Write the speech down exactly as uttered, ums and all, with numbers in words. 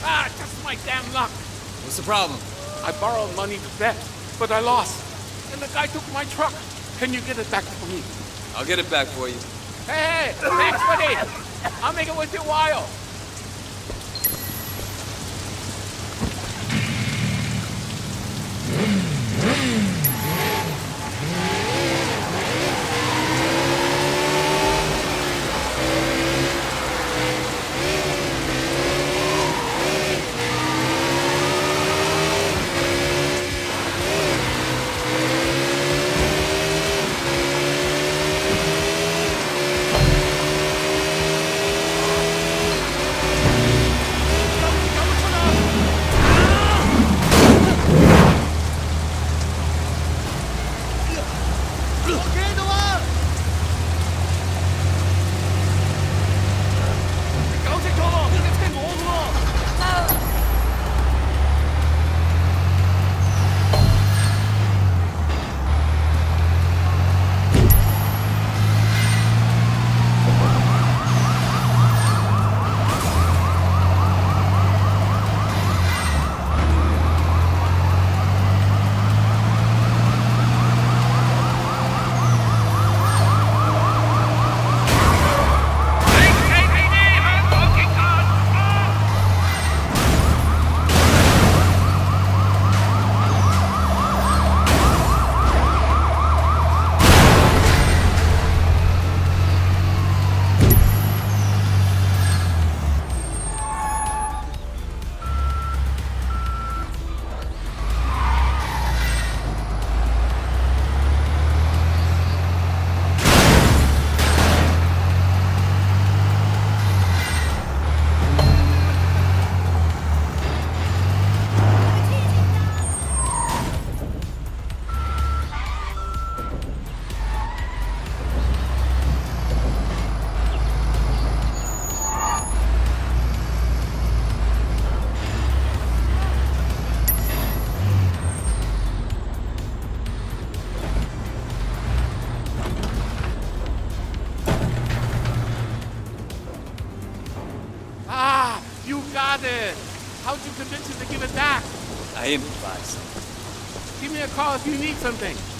Ah, just my damn luck. What's the problem? I borrowed money to bet, but I lost. And the guy took my truck. Can you get it back for me? I'll get it back for you. Hey, hey, thanks, buddy. I'll make it worth your while. How'd you convince him to give it back? I improvise. Give me a call if you need something.